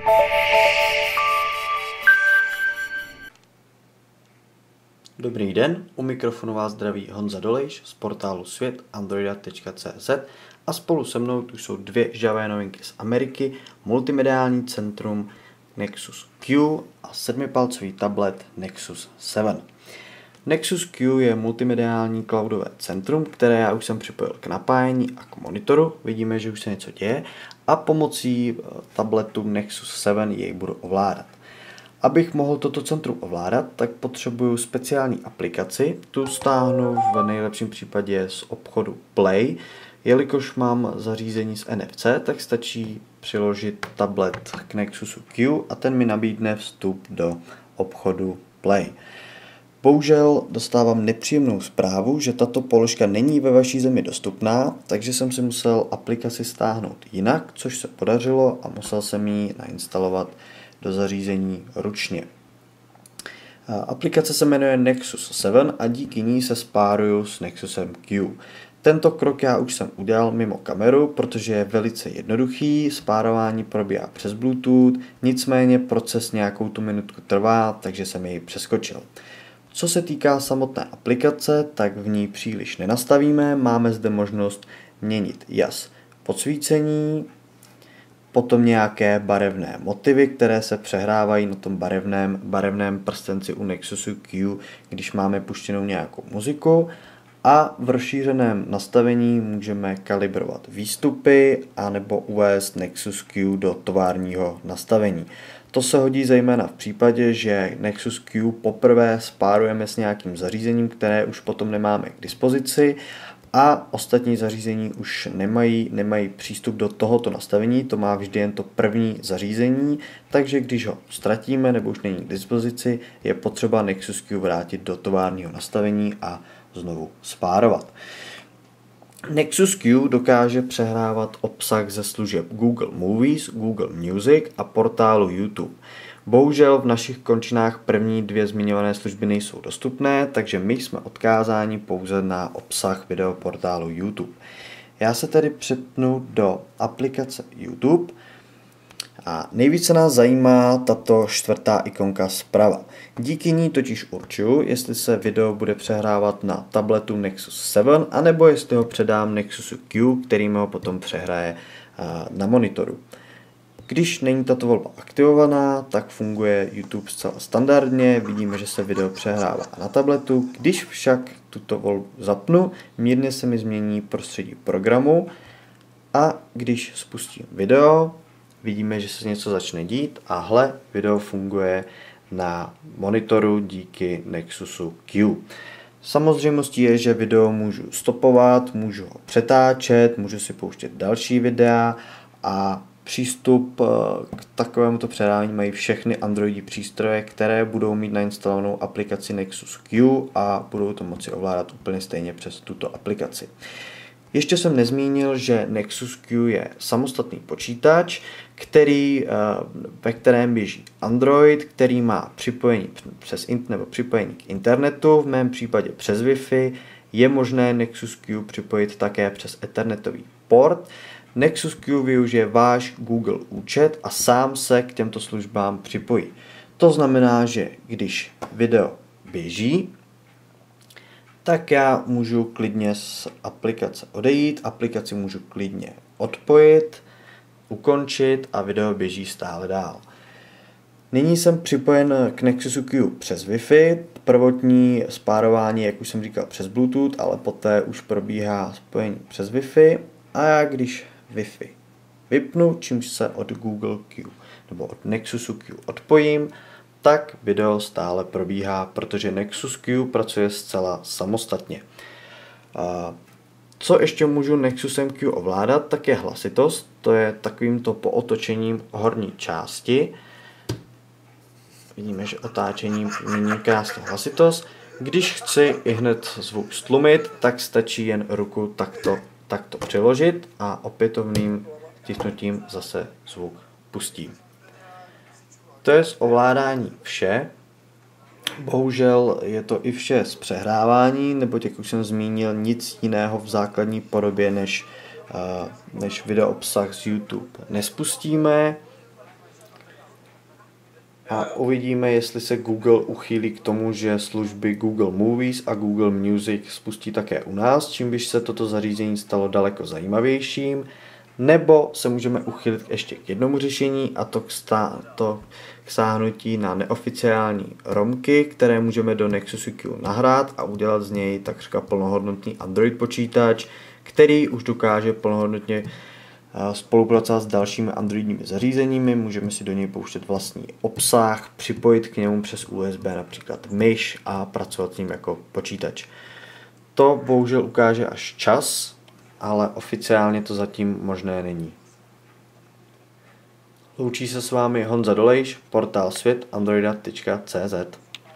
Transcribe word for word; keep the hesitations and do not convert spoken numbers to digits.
Dobrý den, u mikrofonu vás zdraví Honza Dolejš z portálu svět androida tečka cé zet a spolu se mnou tu jsou dvě žhavé novinky z Ameriky, multimediální centrum Nexus Q a sedmipalcový tablet Nexus sedm. Nexus Q je multimediální cloudové centrum, které já už jsem připojil k napájení a k monitoru, vidíme, že už se něco děje a pomocí tabletu Nexus sedm jej budu ovládat. Abych mohl toto centrum ovládat, tak potřebuju speciální aplikaci, tu stáhnu v nejlepším případě z obchodu Play. Jelikož mám zařízení s N F C, tak stačí přiložit tablet k Nexusu Q a ten mi nabídne vstup do obchodu Play. Bohužel dostávám nepříjemnou zprávu, že tato položka není ve vaší zemi dostupná, takže jsem si musel aplikaci stáhnout jinak, což se podařilo a musel jsem ji nainstalovat do zařízení ručně. Aplikace se jmenuje Nexus sedm a díky ní se spáruju s Nexusem Q. Tento krok já už jsem udělal mimo kameru, protože je velice jednoduchý, spárování probíhá přes Bluetooth, nicméně proces nějakou tu minutku trvá, takže jsem jej přeskočil. Co se týká samotné aplikace, tak v ní příliš nenastavíme, máme zde možnost měnit jas podsvícení, potom nějaké barevné motivy, které se přehrávají na tom barevném, barevném prstenci u Nexusu Q, když máme puštěnou nějakou muziku. A v rozšířeném nastavení můžeme kalibrovat výstupy anebo uvést Nexus Q do továrního nastavení. To se hodí zejména v případě, že Nexus Q poprvé spárujeme s nějakým zařízením, které už potom nemáme k dispozici a ostatní zařízení už nemají, nemají přístup do tohoto nastavení, to má vždy jen to první zařízení, takže když ho ztratíme nebo už není k dispozici, je potřeba Nexus Q vrátit do továrního nastavení a znovu spárovat. Nexus Q dokáže přehrávat obsah ze služeb Google Movies, Google Music a portálu YouTube. Bohužel v našich končinách první dvě zmiňované služby nejsou dostupné, takže my jsme odkázáni pouze na obsah videoportálu YouTube. Já se tedy přepnu do aplikace YouTube a nejvíce nás zajímá tato čtvrtá ikonka zprava. Díky ní totiž určuju, jestli se video bude přehrávat na tabletu Nexus sedm, anebo jestli ho předám Nexusu Q, který mi ho potom přehraje na monitoru. Když není tato volba aktivovaná, tak funguje YouTube zcela standardně, vidíme, že se video přehrává na tabletu. Když však tuto volbu zapnu, mírně se mi změní prostředí programu a když spustím video, vidíme, že se něco začne dít a hle, video funguje na monitoru díky Nexusu Q. Samozřejmostí je, že video můžu stopovat, můžu ho přetáčet, můžu si pouštět další videa a přístup k takovémuto předávání mají všechny Androidí přístroje, které budou mít nainstalovanou aplikaci Nexus Q a budou to moci ovládat úplně stejně přes tuto aplikaci. Ještě jsem nezmínil, že Nexus Q je samostatný počítač, který, ve kterém běží Android, který má připojení přes nebo připojení k internetu, v mém případě přes Wi-Fi. Je možné Nexus Q připojit také přes ethernetový port. Nexus Q využije váš Google účet a sám se k těmto službám připojí. To znamená, že když video běží, tak já můžu klidně z aplikace odejít, aplikaci můžu klidně odpojit, ukončit a video běží stále dál. Nyní jsem připojen k Nexusu Q přes Wi-Fi, prvotní spárování, jak už jsem říkal, přes Bluetooth, ale poté už probíhá spojení přes Wi-Fi a já když Wi-Fi vypnu, čímž se od Google Q nebo od Nexusu Q odpojím, tak video stále probíhá, protože Nexus Q pracuje zcela samostatně. Co ještě můžu Nexusem Q ovládat, tak je hlasitost, to je takovýmto pootočením horní části. Vidíme, že otáčením měním krásně hlasitost. Když chci i hned zvuk stlumit, tak stačí jen ruku takto, takto přiložit a opětovným stisknutím zase zvuk pustím. To je z ovládání vše. Bohužel je to i vše z přehrávání, neboť jak už jsem zmínil, nic jiného v základní podobě než, než video obsah z YouTube nespustíme. A uvidíme, jestli se Google uchýlí k tomu, že služby Google Movies a Google Music spustí také u nás, čím by se toto zařízení stalo daleko zajímavějším, nebo se můžeme uchylit ještě k jednomu řešení, a to k, stá- to k sáhnutí na neoficiální romky, které můžeme do Nexusu Q nahrát a udělat z něj takřka plnohodnotný Android počítač, který už dokáže plnohodnotně spolupracovat s dalšími androidními zařízeními, můžeme si do něj pouštět vlastní obsah, připojit k němu přes U S B například myš a pracovat s ním jako počítač. To bohužel ukáže až čas, ale oficiálně to zatím možné není. Loučí se s vámi Honza Dolejš, portál svět androida tečka cé zet.